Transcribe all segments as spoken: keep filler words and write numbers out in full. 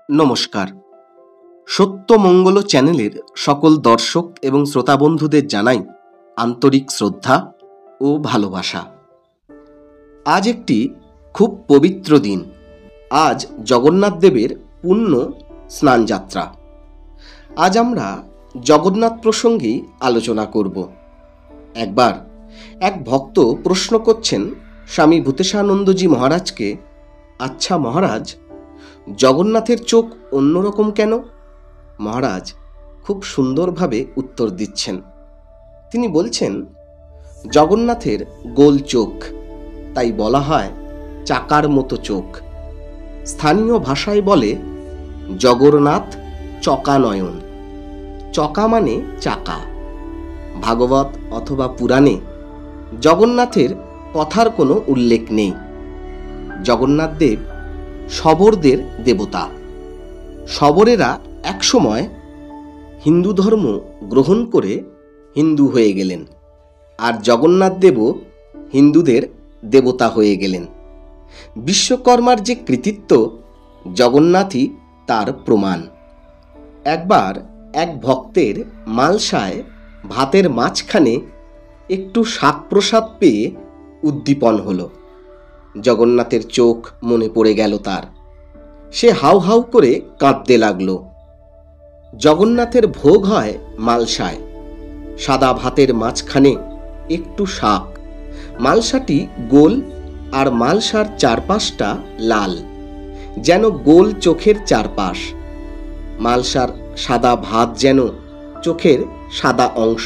নমস্কার। সত্যমঙ্গল চ্যানেলের সকল দর্শক এবং শ্রোতা বন্ধুদের জানাই আন্তরিক শ্রদ্ধা ও ভালোবাসা। আজ একটি খুব পবিত্র দিন। আজ জগন্নাথ দেবের পুণ্য স্নানযাত্রা। আজ আমরা জগন্নাথ প্রসঙ্গেই আলোচনা করব। একবার এক ভক্ত প্রশ্ন করছেন স্বামী ভূতেশানন্দজি মহারাজকে, আচ্ছা মহারাজ, জগন্নাথের চোখ অন্যরকম কেন? মহারাজ খুব সুন্দরভাবে উত্তর দিচ্ছেন। তিনি বলছেন, জগন্নাথের গোল চোখ, তাই বলা হয় চাকার মতো চোখ। স্থানীয় ভাষায় বলে জগন্নাথ চকানয়ন। চকা মানে চাকা। ভাগবত অথবা পুরাণে জগন্নাথের কথার কোনো উল্লেখ নেই। জগন্নাথ দেব শবরদের দেবতা। শবরেরা একসময় হিন্দু ধর্ম গ্রহণ করে হিন্দু হয়ে গেলেন, আর জগন্নাথ দেবও হিন্দুদের দেবতা হয়ে গেলেন। বিশ্বকর্মার যে কৃতিত্ব, জগন্নাথই তার প্রমাণ। একবার এক ভক্তের মালসায় ভাতের মাঝখানে একটু শাক প্রসাদ পেয়ে উদ্দীপন হলো। জগন্নাথের চোখ মনে পড়ে গেল তার। সে হাউ হাউ করে কাঁদতে লাগলো। জগন্নাথের ভোগ হয় মালসায়। সাদা ভাতের মাঝখানে একটু শাক। মালসাটি গোল, আর মালসার চারপাশটা লাল, যেন গোল চোখের চারপাশ। মালসার সাদা ভাত যেন চোখের সাদা অংশ,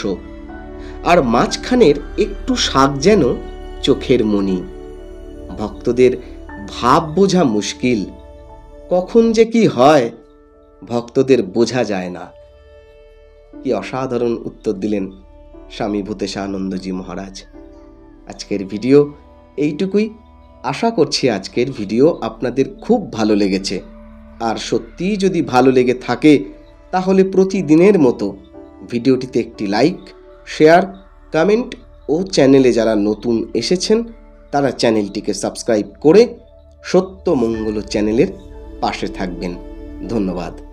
আর মাঝখানের একটু শাক যেন চোখের মণি। ভক্তদের ভাব বোঝা মুশকিল। কখন যে কি হয় ভক্তদের বোঝা যায় না। কি অসাধারণ উত্তর দিলেন স্বামী ভূতেশানন্দজি মহারাজ। আজকের ভিডিও এইটুকুই। আশা করছি আজকের ভিডিও আপনাদের খুব ভালো লেগেছে। আর সত্যিই যদি ভালো লেগে থাকে তাহলে প্রতিদিনের মতো ভিডিওটিতে একটি লাইক, শেয়ার, কমেন্ট ও চ্যানেলে যারা নতুন এসেছেন তারা চ্যানেলটিকে সাবস্ক্রাইব করে সত্যমঙ্গল চ্যানেলের পাশে থাকবেন। ধন্যবাদ।